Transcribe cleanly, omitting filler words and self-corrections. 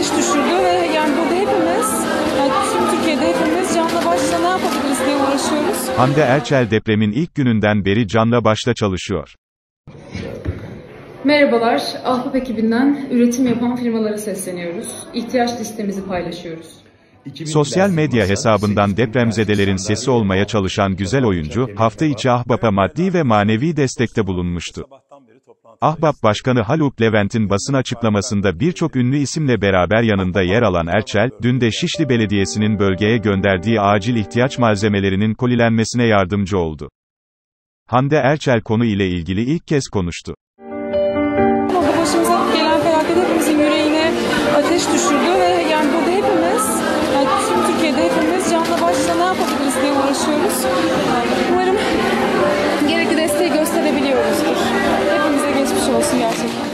ateş düşürdü ve yani burada hepimiz, yani tüm Türkiye'de hepimiz canla başla ne yapabiliriz diye uğraşıyoruz. Hande Erçel depremin ilk gününden beri canla başla çalışıyor. Merhabalar, Ahbap ekibinden üretim yapan firmalara sesleniyoruz. İhtiyaç listemizi paylaşıyoruz. Sosyal medya hesabından depremzedelerin sesi olmaya çalışan güzel oyuncu, hafta içi Ahbap'a maddi ve manevi destekte bulunmuştu. Ahbap Başkanı Haluk Levent'in basın açıklamasında birçok ünlü isimle beraber yanında yer alan Erçel, dün de Şişli Belediyesi'nin bölgeye gönderdiği acil ihtiyaç malzemelerinin kolilenmesine yardımcı oldu. Hande Erçel konu ile ilgili ilk kez konuştu. Başımıza gelen felaket hepimizin yüreğine ateş düşürdü ve yani burada hepimiz, yani tüm Türkiye'de hepimiz canla başla ne yapabiliriz diye uğraşıyoruz. Umarım gerekli desteği gösterebiliyoruzdur. Hepimize geçmiş olsun gerçekten.